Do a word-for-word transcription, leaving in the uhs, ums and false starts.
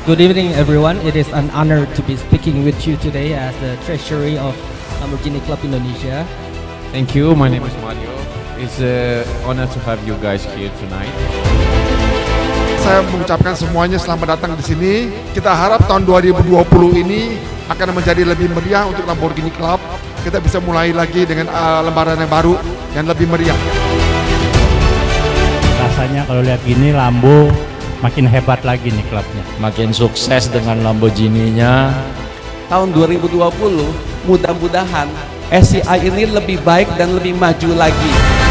Good evening, everyone. It is an honor to be speaking with you today as the treasury of Lamborghini Club Indonesia. Thank you. My name is Mario. It's an honor to have you guys here tonight. Saya mengucapkan semuanya selamat datang di sini. Kita harap tahun dua ribu dua puluh ini akan menjadi lebih meriah untuk Lamborghini Club. Kita bisa mulai lagi dengan uh, lembaran yang baru dan lebih meriah. Rasanya kalau lihat gini Lambo makin hebat lagi nih klubnya. Makin sukses dengan Lamborghini-nya. Tahun dua ribu dua puluh mudah-mudahan S C I ini lebih baik dan lebih maju lagi.